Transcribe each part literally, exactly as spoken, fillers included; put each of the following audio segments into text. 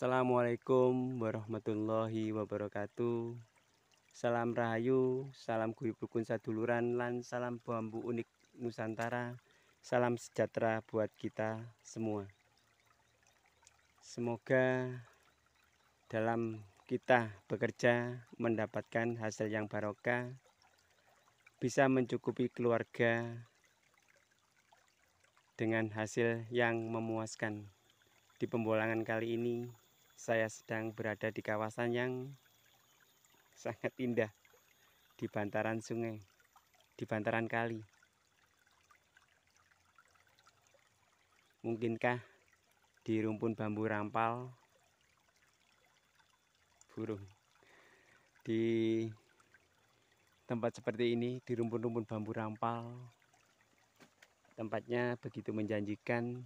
Assalamualaikum warahmatullahi wabarakatuh. Salam rahayu, salam guyub rukun saduluran, lan salam bambu unik Nusantara. Salam sejahtera buat kita semua. Semoga dalam kita bekerja mendapatkan hasil yang barokah, bisa mencukupi keluarga dengan hasil yang memuaskan. Di pembolangan kali ini saya sedang berada di kawasan yang sangat indah, di bantaran sungai, di bantaran kali. Mungkinkah di rumpun bambu rampal burung di tempat seperti ini, di rumpun-rumpun bambu rampal, tempatnya begitu menjanjikan,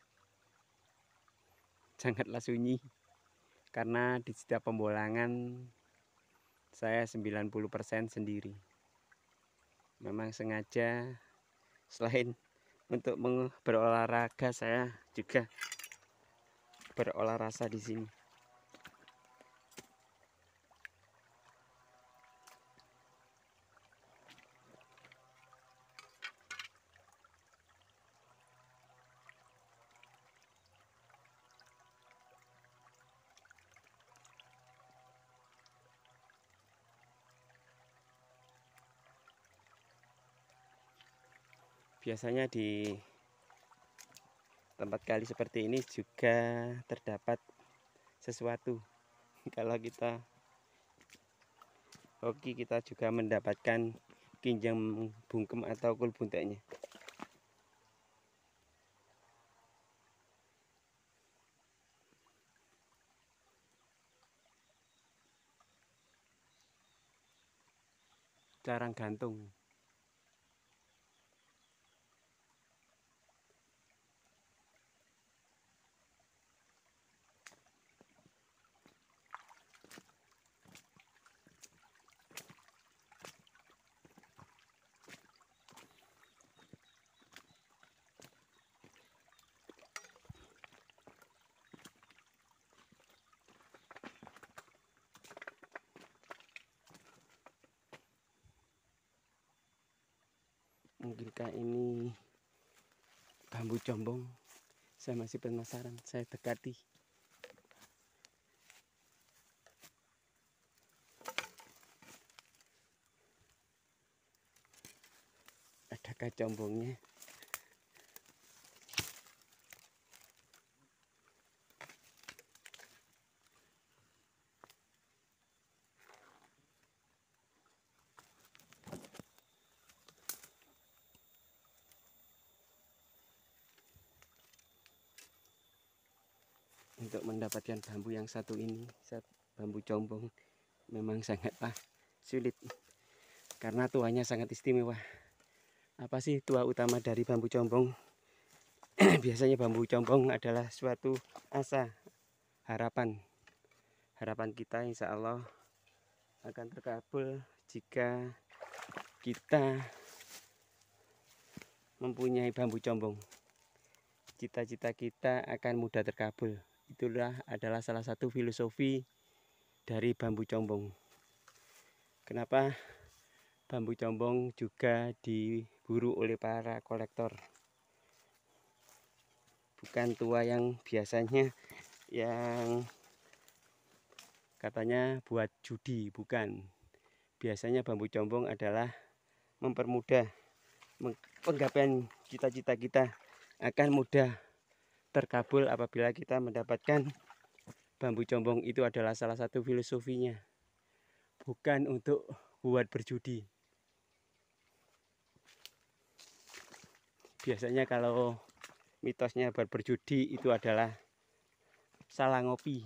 sangatlah sunyi, karena di setiap pembolangan saya sembilan puluh persen sendiri. Memang sengaja selain untuk berolahraga, saya juga berolah rasa di sini. Biasanya di tempat kali seperti ini juga terdapat sesuatu. Kalau kita hoki, kita juga mendapatkan kinjam bungkem atau kul bunteknya. Carang gantung. Mungkinkah ini bambu combong? Saya masih penasaran. Saya dekati. Adakah combongnya? Untuk mendapatkan bambu yang satu ini, bambu combong, memang sangatlah sulit, karena tuanya sangat istimewa. Apa sih tua utama dari bambu combong? Biasanya bambu combong adalah suatu asa, harapan. Harapan kita insya Allah akan terkabul jika kita mempunyai bambu combong. Cita-cita kita akan mudah terkabul. Itulah adalah salah satu filosofi dari bambu combong. Kenapa bambu combong juga diburu oleh para kolektor? Bukan tua yang biasanya yang katanya buat judi, bukan. Biasanya bambu combong adalah mempermudah penggapaian cita-cita kita, akan mudah terkabul apabila kita mendapatkan bambu combong. Itu adalah salah satu filosofinya, bukan untuk buat berjudi. Biasanya kalau mitosnya buat berjudi itu adalah salah ngopi.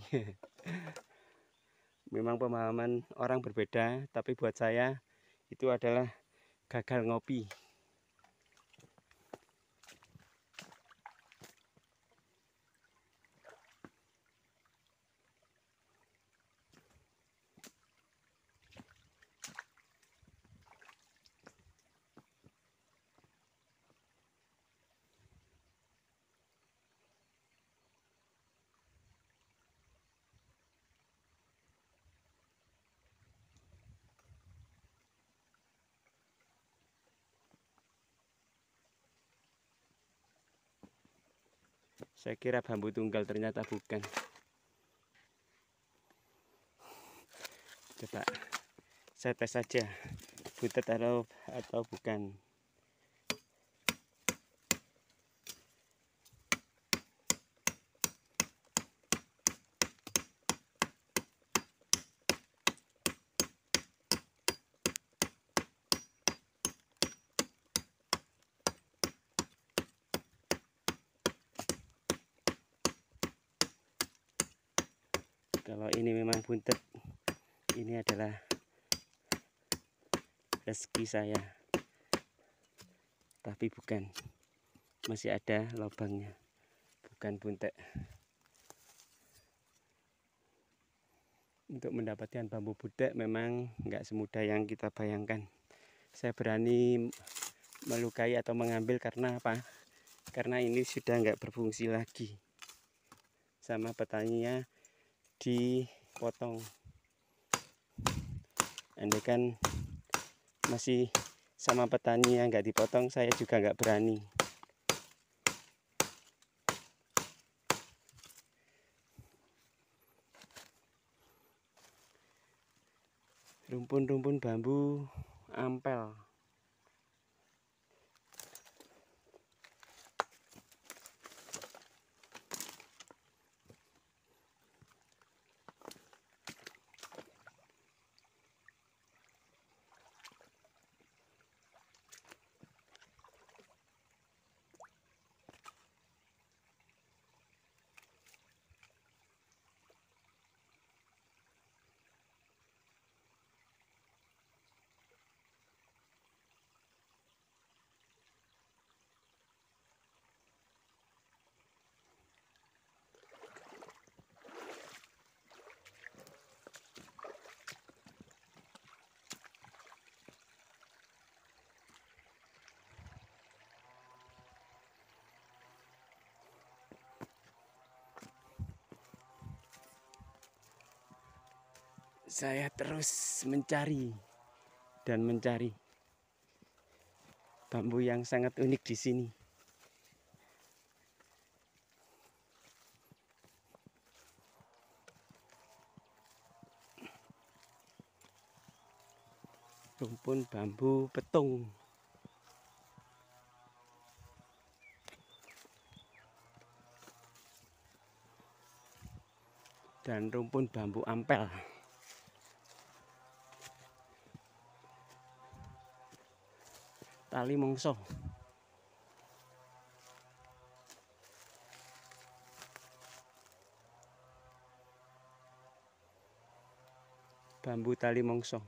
Memang pemahaman orang berbeda, tapi buat saya itu adalah gagal ngopi. Saya kira bambu tunggal, ternyata bukan. Coba saya tes saja buntet atau atau bukan. Kalau ini memang buntet, ini adalah rezeki saya. Tapi bukan, masih ada lubangnya, bukan buntet. Untuk mendapatkan bambu buntet memang nggak semudah yang kita bayangkan. Saya berani melukai atau mengambil karena apa? Karena ini sudah nggak berfungsi lagi, sama petaninya dipotong. Andai kan masih sama petani yang nggak dipotong, saya juga nggak berani. Rumpun-rumpun bambu ampel. Saya terus mencari dan mencari bambu yang sangat unik di sini. Rumpun bambu petung. Dan rumpun bambu ampel. Tali mongso. Bambu tali mongso.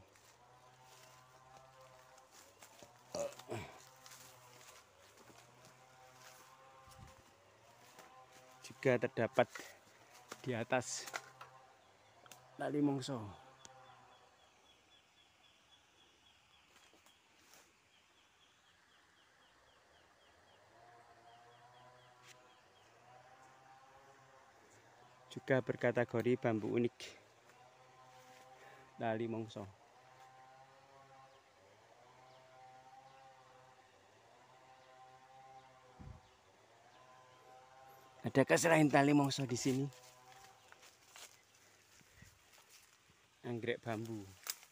Juga terdapat di atas tali mongso. Juga berkategori bambu unik, tali mongso. Adakah selain tali mongso di sini? Anggrek bambu.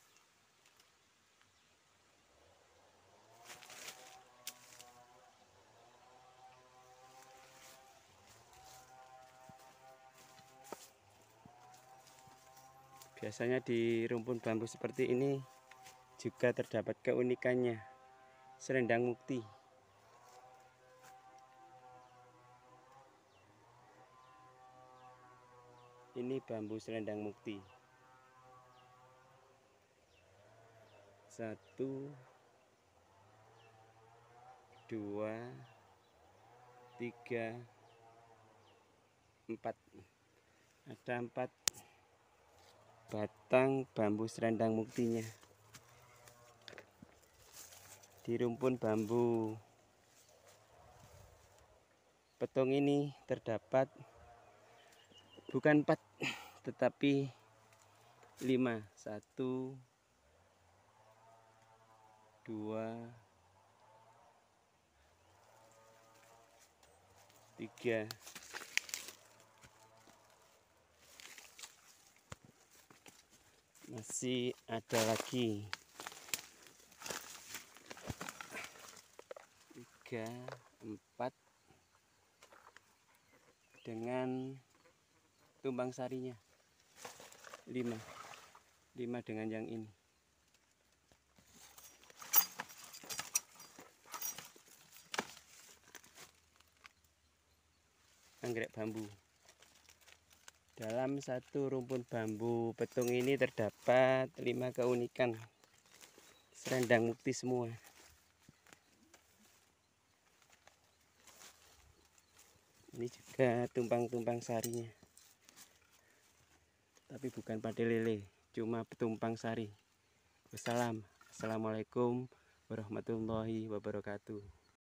Biasanya di rumpun bambu seperti ini juga terdapat keunikannya, selendang mukti. Ini bambu selendang mukti. Satu, dua, tiga, empat. Ada empat batang bambu selendang muktinya di rumpun bambu petung ini. Terdapat bukan empat tetapi lima. Satu, dua, tiga, Masih ada lagi tiga, empat dengan tumpang sarinya, lima, lima dengan yang ini. Anggrek bambu. Dalam satu rumpun bambu petung ini terdapat lima keunikan, serendang mukti semua. Ini juga tumpang-tumpang sarinya, tapi bukan pade lele, cuma petumpang sari. Wassalam. Assalamualaikum warahmatullahi wabarakatuh.